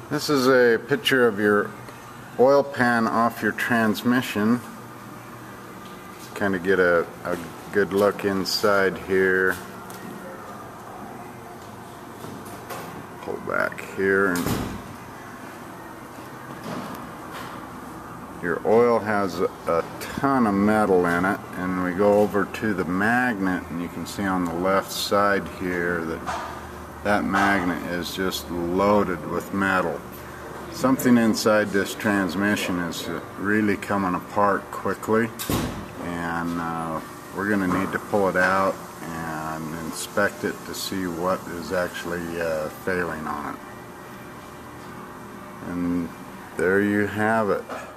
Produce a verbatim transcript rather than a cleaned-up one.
This is a picture of your oil pan off your transmission. Kind of get a, a good look inside here. Pull back here, and your oil has a, a ton of metal in it, and we go over to the magnet, and you can see on the left side here that that magnet is just loaded with metal. Something inside this transmission is really coming apart quickly, and uh, we're going to need to pull it out and inspect it to see what is actually uh, failing on it. And there you have it.